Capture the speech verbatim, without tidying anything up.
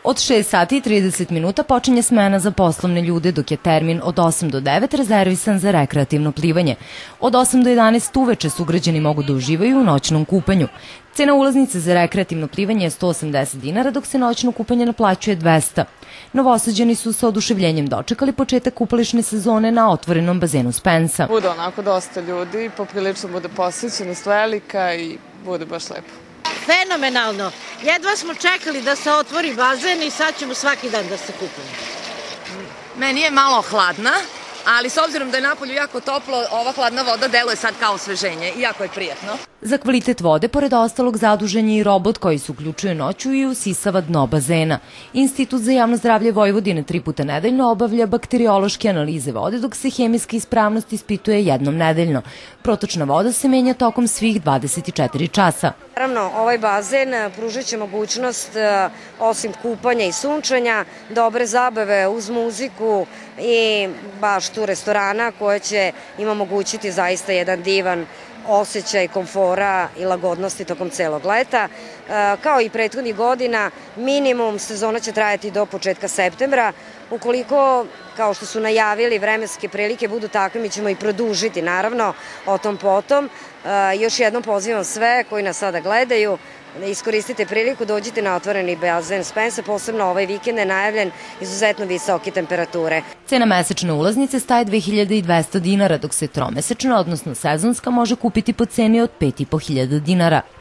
Od šest sati i trideset minuta počinje smena za poslovne ljude, dok je termin od osam do devet rezervisan za rekreativno plivanje. Od osam do jedanaest uveče sugrađani mogu da uživaju u noćnom kupanju. Cena ulaznice za rekreativno plivanje je sto osamdeset dinara, dok se noćno kupanje naplaćuje dvesta. Novosađani su sa oduševljenjem dočekali početak kupališne sezone na otvorenom bazenu Spensa. Bude onako dosta ljudi, poprilično bude posvećenost velika i bude baš lepo. Fenomenalno. Jedva smo čekali da se otvori bazen i sad ćemo svaki dan da se kupamo. Meni je malo hladna, ali s obzirom da je napolju jako toplo, ova hladna voda deluje sad kao osveženje i jako je prijatno. Za kvalitet vode, pored ostalog, zadužen je i robot koji se uključuje noću i usisava dno bazena. Institut za javno zdravlje Vojvodine tri puta nedeljno obavlja bakteriološke analize vode, dok se hemijska ispravnost ispituje jednom nedeljno. Protočna voda se menja tokom svih dvadeset četiri časa. Naravno, ovaj bazen pružit će mogućnost, osim kupanja i sunčanja, dobre zabave uz muziku i baštu restorana koja će im omogućiti zaista jedan divan osjećaj komfora i lagodnosti tokom celog leta. Kao i prethodnih godina, minimum sezona će trajati do početka septembra. Ukoliko, kao što su najavili, vremenske prilike budu takve, mi ćemo i produžiti, naravno, o tom potom. Još jednom pozivam sve koji nas sada gledaju, iskoristite priliku, dođite na otvoreni bazen Spensa, posebno ovaj vikend je najavljen izuzetno visoke temperature. Cena mesečne ulaznice staje dve hiljade dvesta dinara, dok se tromesečna, odnosno sezonska, može kupiti po ceni od pet i po hiljada dinara.